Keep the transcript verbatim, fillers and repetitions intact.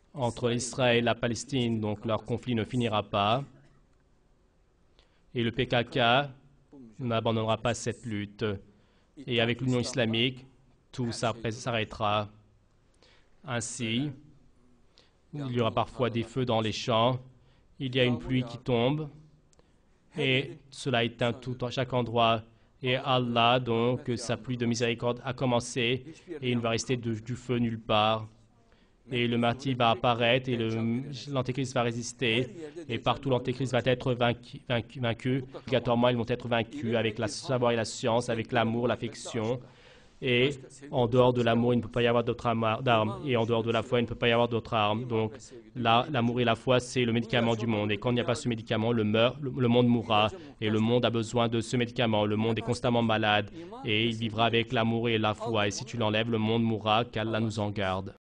entre Israël et la Palestine, donc leur conflit ne finira pas. Et le P K K n'abandonnera pas cette lutte. Et avec l'Union islamique, tout s'arrêtera. Ainsi, il y aura parfois des feux dans les champs, il y a une pluie qui tombe, et cela éteint tout à chaque endroit. Et Allah, donc, sa pluie de miséricorde a commencé, et il ne va rester de, du feu nulle part. Et le martyr va apparaître, et l'antéchrist va résister, et partout l'antéchrist va être vaincu, vaincu, vaincu. Obligatoirement, ils vont être vaincus avec le savoir et la science, avec l'amour, l'affection. Et en dehors de l'amour, il ne peut pas y avoir d'autres armes. Et en dehors de la foi, il ne peut pas y avoir d'autres armes. Donc là, l'amour et la foi, c'est le médicament du monde. Et quand il n'y a pas ce médicament, le, meurt, le, le monde mourra. Et le monde a besoin de ce médicament. Le monde est constamment malade. Et il vivra avec l'amour et la foi. Et si tu l'enlèves, le monde mourra, qu'Allah nous en garde.